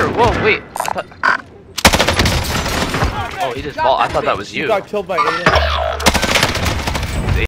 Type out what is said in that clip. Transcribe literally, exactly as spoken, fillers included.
whoa, wait. I thought... Oh, he just fall. I thought that was you. You got killed by Aiden.